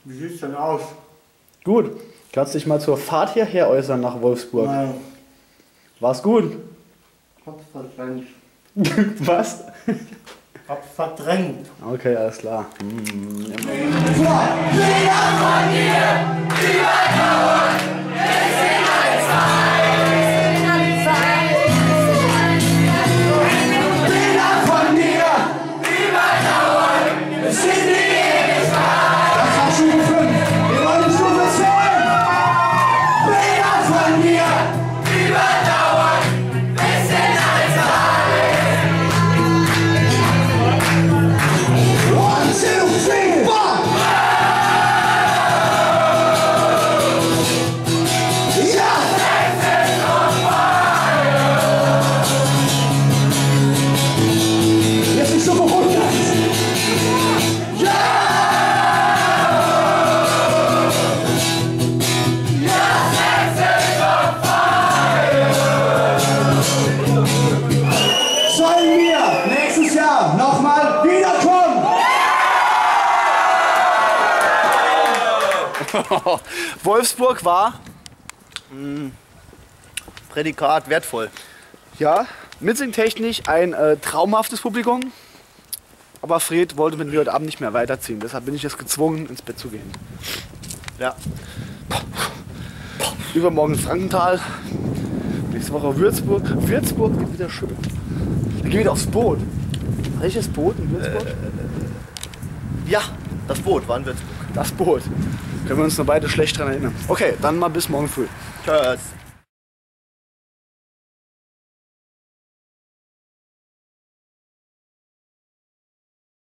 Wie sieht's denn aus? Gut. Kannst dich mal zur Fahrt hierher äußern nach Wolfsburg? Nein. War's gut? Hab's verdrängt. Was? Hab's verdrängt. Okay, alles klar. Sollen wir nächstes Jahr nochmal wiederkommen? Wolfsburg war, Prädikat wertvoll. ja, mitsingtechnisch ein traumhaftes Publikum. Aber Fred wollte mit mir heute Abend nicht mehr weiterziehen. Deshalb bin ich jetzt gezwungen, ins Bett zu gehen. Ja. Übermorgen Frankenthal. Nächste Woche Würzburg. Würzburg wird wieder schön. Wir gehen wieder aufs Boot. Welches Boot in Würzburg? Ja, das Boot war in Würzburg. Das Boot. Können wir uns noch beide schlecht dran erinnern. Okay, dann mal bis morgen früh. Tschüss.